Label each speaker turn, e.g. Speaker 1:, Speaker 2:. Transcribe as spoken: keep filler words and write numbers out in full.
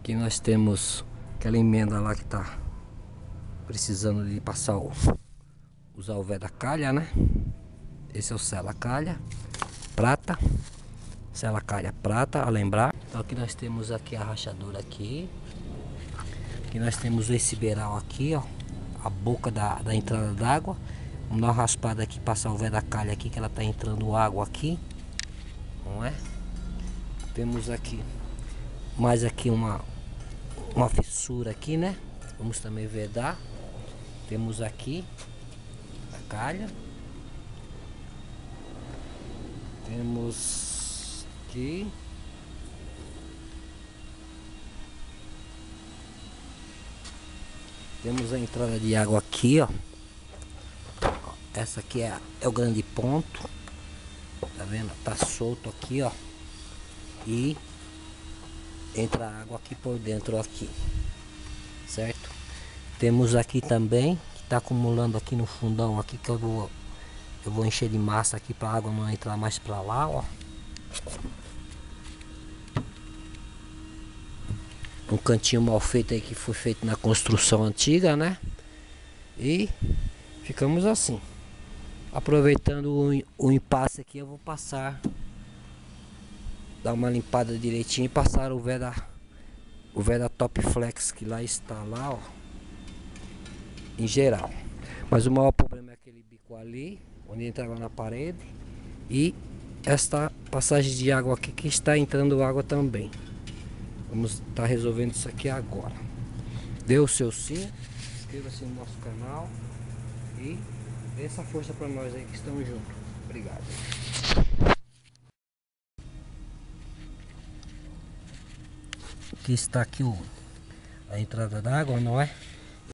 Speaker 1: Aqui nós temos aquela emenda lá que tá precisando de passar o, usar o véio da calha, né? Esse é o sela calha prata, sela calha prata, a lembrar. Então aqui nós temos aqui a rachadura aqui. Aqui nós temos esse beiral aqui, ó, a boca da, da entrada d'água. Vamos dar uma raspada aqui, passar o véio da calha aqui, que ela tá entrando água aqui, não é? Temos aqui mais aqui uma uma fissura aqui, né? Vamos também vedar. Temos aqui a calha. Temos aqui temos a entrada de água aqui, ó. Essa aqui é, é o grande ponto. Tá vendo? Tá solto aqui, ó. E entra água aqui por dentro aqui, certo? Temos aqui também que tá acumulando aqui no fundão aqui, que eu vou eu vou encher de massa aqui para a água não entrar mais para lá, ó. Um cantinho mal feito aí que foi feito na construção antiga, né? E ficamos assim. Aproveitando o, o impasse aqui, eu vou passar, dar uma limpada direitinho e passar o véio da o véio da Top Flex que lá está lá, ó, em geral. Mas o maior problema é aquele bico ali, onde entra água na parede, e esta passagem de água aqui que está entrando água também. Vamos estar tá resolvendo isso aqui agora. Dê o seu sim, inscreva-se no nosso canal e dê essa força para nós aí que estamos juntos. Obrigado. Aqui está aqui o, a entrada d'água, não é?